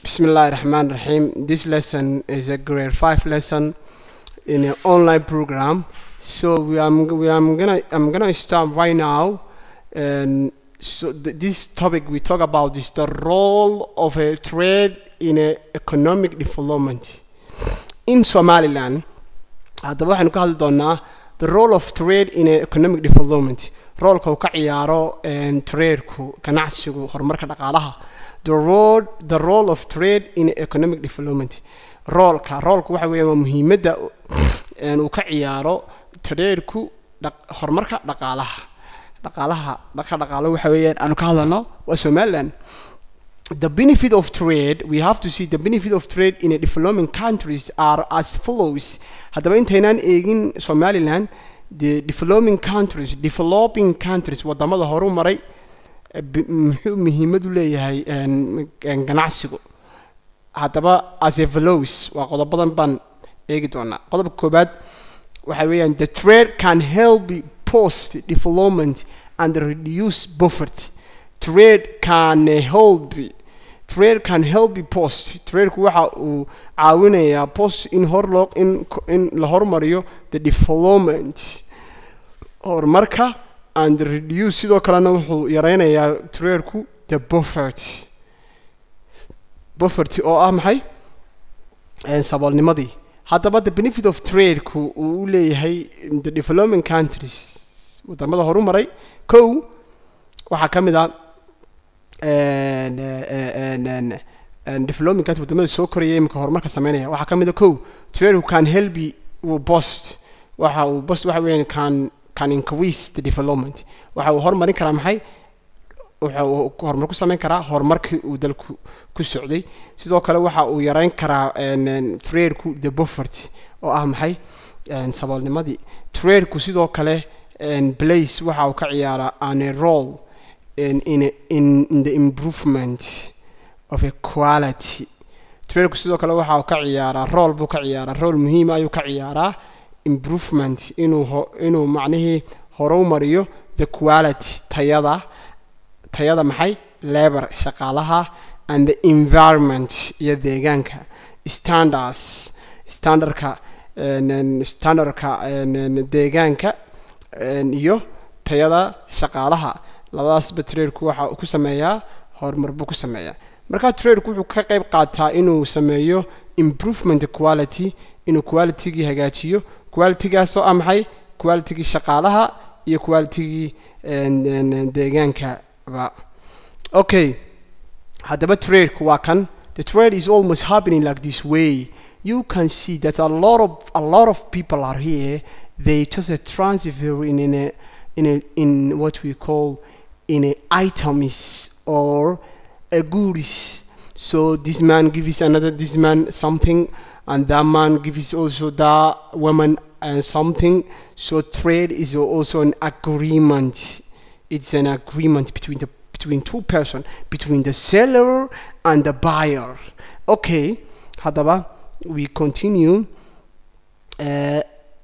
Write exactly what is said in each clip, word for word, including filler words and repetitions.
Bismillahirrahmanirrahim. This lesson is a grade five lesson in an online program. So we am we am gonna I'm gonna start right now. And so th this topic we talk about is the role of a trade in a economic development in Somaliland. Hadda waxaan ka hadli doonaa the role of trade in a economic development. Roolka uu ka ciyaaro trade-ku ganacsigu horumarka dhaqaalaha. The role the role of trade in economic development. Roolka roolku waxa weeyaan muhiimadda uu ka ciyaaro trade-ku horumarka dhaqaalaha. Dhaqaalaha marka dhaqaalo waxa weeyaan aanu ka hadlano waa Somaliland. The benefit of trade, we have to see the benefit of trade in a developing countries are as follows. Haddaba intaynan eegin Somaliland, the developing countries, developing countries wadamada horumaray muxuu muhiimad u leeyahay ganacsigu. Haddaba as a follows waa qodobadan baan eegi doonaa. Qodobka koobaad waxa weeyaan the trade can help post development and reduce poverty. Trade can help trade can help post trade ku waxa uu caawinayaa post in horlog in in la hormariyo the development horumarka and reduce sidoo kalena wuxuu yareynayaa trade ku the poverty poverty oo ah maxay ee saboolnimadii. Haddaba the benefit of trade ku uu leeyahay in the developing countries wadamada horumaray kow waxa kamid ah and and and and developing countries wadamada soo korayay imka horumarka sameynaya waxa kamid ah kow trade can help you boost waxa uu boost waxa weeyaan can can increase the development waxa uu horumarin karaa maxay waxa uu horumar ku sameyn karaa horumarkii uu dalku ku socday. Sidoo kale waxa uu yareyn karaa trade ku the poverty oo ah maxay saboolnimadii. Trade ku sidoo kale and place waxa uu ka ciyaaraa an role in in in, in the improvement of a quality. Trade ku sidoo kale waxa uu ka ciyaaraa role buu ka ciyaaraa role muhiim ah ayuu ka ciyaaraa improvement inuu inuu macnaheedu horumariyo the quality tayada tayada maxay labor shaqaalaha and the environment iyo deegaanka standards standardka standardka deegaanka iyo tayada shaqaalaha labadaas trade ku waxa uu ku sameeyaa horumar buu ku sameeyaa. Marka trade ku wuxuu ka qayb qaataa inuu sameeyo improvement quality inuu quality-gi hagaajiyo quality-gaas oo ah maxay quality-gi shaqaalaha iyo quality-gi deegaanka ba. Okay, haddaba trade ku waa kan the trade is almost happening like this way. You can see that a lot of a lot of people are here. They just a transfer in in a in a in what we call in a items or a goods. So this man gives another this man something and that man gives also that woman and something. So trade is also an agreement. It's an agreement between the between two persons, between the seller and the buyer. Okay, hadaba we continue uh,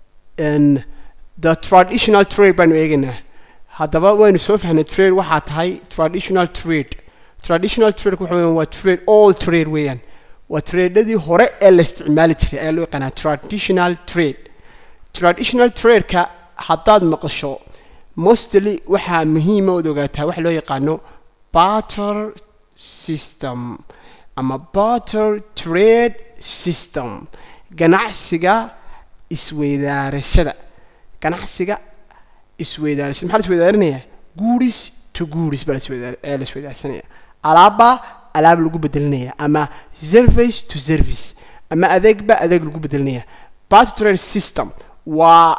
and the traditional trade baan eegana. Hadaba waynu soo fahnay trade waxa tahay traditional trade. Traditional trade waxa weeyaan waa trade all trade weeyaan. Waa trade-adii hore ee la isticmaali jiray ee loo yaqaan traditional trade. Traditional trade ka haddaad maqasho mostly waxa muhiim ah oo ogaataa waxa loo yaqaano barter system ama barter trade system. Ganacsiga isweydaarashada ganacsiga isweydaarashada maxaa la isweydaarinayaa goods to goods baa la isweydaarsanaya alaaba alaab lagu bedelinaya ama service to service ama adeeg ba adeeg lagu bedelinaya. Barter trade system waa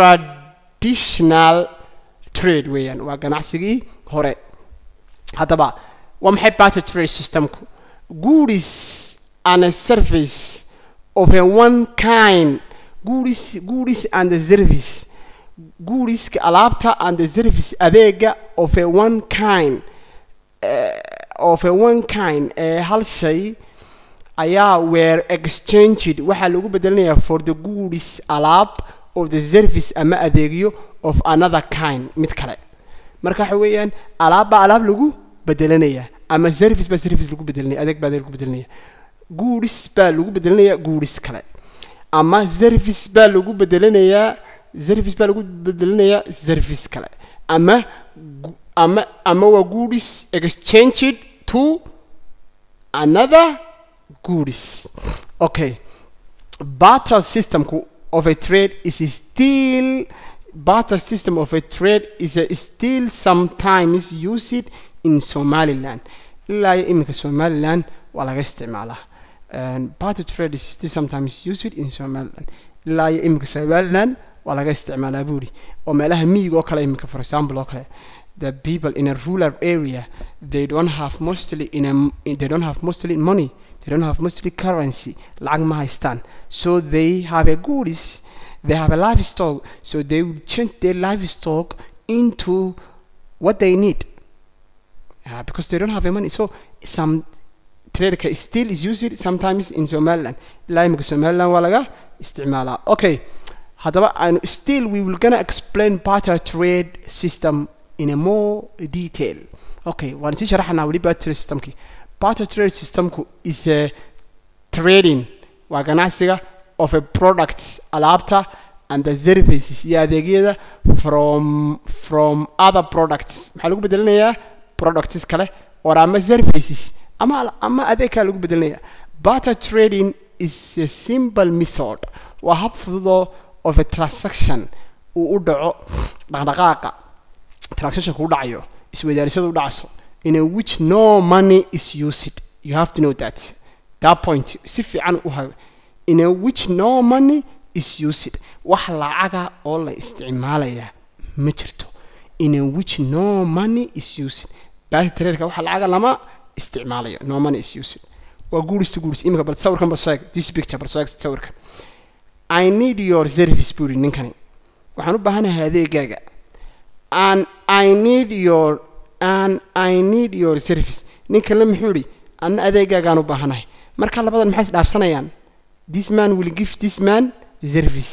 traditional trade weeyaan waa ganacsigii hore. Haddaba waa maxay barter trade systemku? Goods and a service of a one kind goods goods and the service goods alaabta and the service adeega of a one kind uh, of a one kind uh, hal shay ayaa were exchanged waxa lagu bedelinayaa for the goods alaab of the service ama adeegyo of another kind mid kale. Marka waxa weeyaan alaab alaab lagu bedelinaya أما service بس service لقو بدلني أديك بعد لقو بدلني goods با لقو بدلني goods كله أما service با لقو بدلني service با لقو بدلني service كله أما أما أما و goods exchanged to another goods. Okay, barter system of a trade is still barter system of a trade is a, still sometimes used in Somaliland. لا يمكن Somaliland ولا استعماله. And barter trade is still sometimes used in Somaliland. لا يمكن Somaliland ولا استعماله بوري. ومالها ميجو كلا يمكن for example كلا. The people in a rural area, they don't have mostly in a they don't have mostly money. They don't have mostly currency. Lang mahistan. So they have a goods. They have a livestock. So they will change their livestock into what they need. Uh, because they don't have the money. So some trade still is used sometimes in Somaliland. لا يمكن Somaliland ولا استعمالها. Okay. هذا and still we will gonna explain barter trade system in a more detail. Okay. ونسي شرحنا ولي barter system كي. Barter trade system is a trading وغناسيغا of a products alabta and the services ياديجيدا from from other products. maxaa lagu bedelinayaa products kale or ama services ama ama adeega lagu bedelinayaa. Barter trading is a simple method waa hab fudud of a transaction uu u dhaco dhaqdhaqaaqa transaction ku dhacayo isweydaarshada u dhacso in a which no money is used. You have to know that that point si fiican u hayo in a which no money is used. wax lacaga oo la isticmaalaya ma jirto in a which no money is used. barter trade wax lacaga lama isticmaalayo no money is used. waa goods to goods. imika bal sawirkan ba soo this picture bal soo sawirkan I need your service buri ninkani waxaan u baahanahay adeegaaga and I need your and I need your service. ninka la muxuri an adeegaaga aan u baahanahay marka labadan maxay dhaafsanayaan. This man will give this man service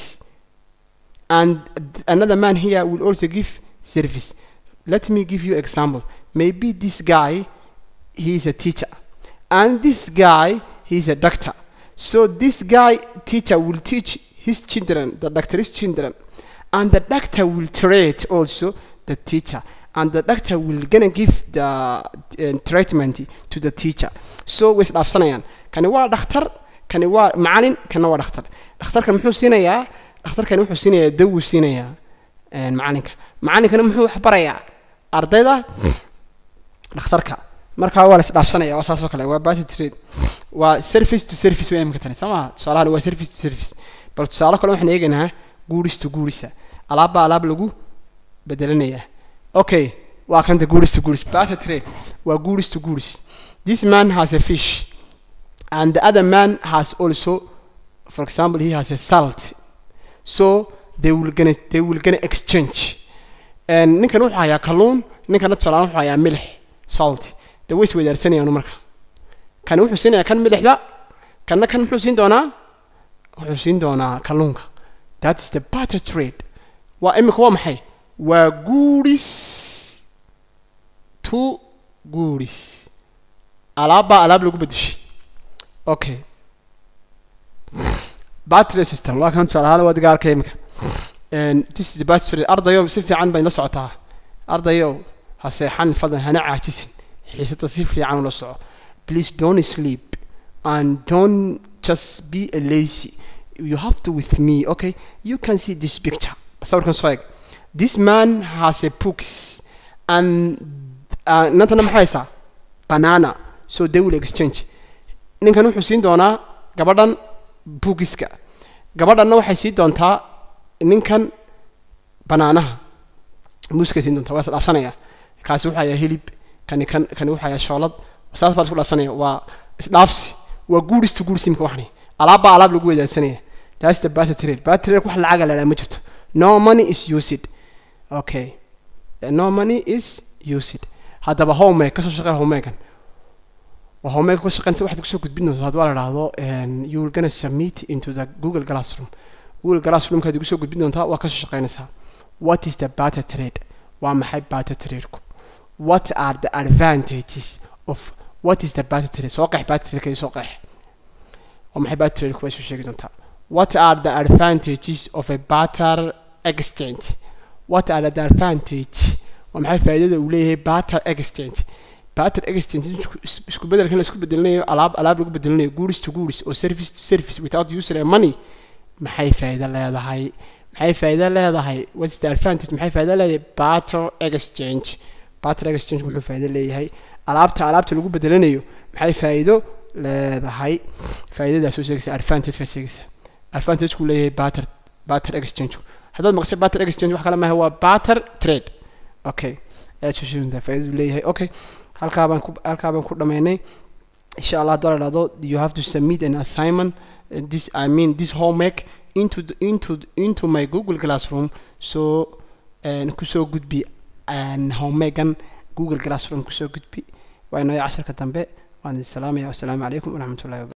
and another man here will also give service. Let me give you example. Maybe this guy he is a teacher and this guy he is a doctor. So this guy teacher will teach his children, the doctor's children, and the doctor will treat also the teacher, and the doctor will gonna give the uh, treatment to the teacher. So with afsanayan kan waa dhakhtar kan waa macallin kan waa dhakhtar. dhakhtarkan muxuu siinayaa dhakhtarkan wuxuu siinayaa dawo siinayaa een macallinka macallinkana muxuu wax barayaa ardayda dhakhtarka. marka waa la isdhaafsanaya waa saas oo kale waa barter trade waa service to service way imka tani sama tusaalahan waa service to service. bal tusaale kale waxaan eegaynaa goods to goods alaab alaab lagu bedelanaya. Okay, waa kan the goods to goods. Barter trade waa goods to goods. This man has a fish and the other man has also, for example, he has a salt. So they will gonna they will gonna exchange. And ninkan wuxuu hayaa kalluun ninkan tusaale wuxuu hayaa milix salt. The way we are saying marka kan wuxuu siinayaa kan milixda kanna kan wuxuu siin doonaa wuxuu siin doonaa kalluunka. That is the barter trade. waa imika waa maxay waa goods to goods. alaaba alaab lagu bedeshay. Okay, barter system waa kan tusaale waa digaarka imika and this is the barter trade. ardayo si fiican bay la socotaa ardayo ha seexan fadlan hana caajisin xiisada si fiican la soco. Please don't sleep and don't just be a lazy. You have to with me. Okay, you can see this picture. sawirkan soo eeg. This man has a books and uh, nantana maxaysa banana. So they will exchange. ninkan wuxuu siin doonaa gabadhan bookiska gabadhanna waxay siin doontaa ninkan banaanaha muuska siin doontaa. waa isdhaafsanaya kaasi wuxuu hayaa hilib kan kan kan wuxuu hayaa shoolad saas baa isku dhaafsanaya. waa isdhaafsi waa goods to goods. imka waxni alaaba alaab lagu wadaagsanaya. That's the barter trade. barter trade wax lacag la ma jirto. No money is used. Okay, no money is used. hadaba homework ka soo shaqeeya homework wa homework ka shaqeynta waxaad ku soo gudbin doontaa hadii la raado and you will gonna submit into the Google Classroom. Google Classroom ka ku soo gudbin doontaa waa ka soo shaqeynaysaa. What is the barter trade? waa maxay barter trade ku? What are the advantages of what is the barter trade soo qeex barter trade soo qeex oo maxay barter trade ku soo sheegi doontaa what are the advantages of a barter exchange what are the advantages oo maxay faa'iidada uu leeyahay barter exchange barter exchange isku bedelkan la isku bedelanayo alaab alaab lagu bedelanayo goods to goods or service to service without using money maxay faa'iido leedahay maxay faa'iido leedahay what is the advantage maxay faa'iido leedahay barter exchange barter exchange wuxuu faa'iido leeyahay alaabta alaabta lagu bedelanayo maxay faa'iido leedahay faa'iidadaas oo sheegaysa advantage ka sheegaysa advantage ku leeyahay barter barter exchange hadda maqsad barter exchange wax kale ma waa barter trade okay ee sheegaysa faa'iido leeyahay okay halka baan ku halka baan ku dhameynay insha Allah doorado you have to submit an assignment uh, this I mean this homework into the, into into my Google Classroom so and ku soo gudbi an homeworkan Google Classroom ku soo gudbi waa inoo casharka dambe waan salaamaya assalamu alaykum wa rahmatullahi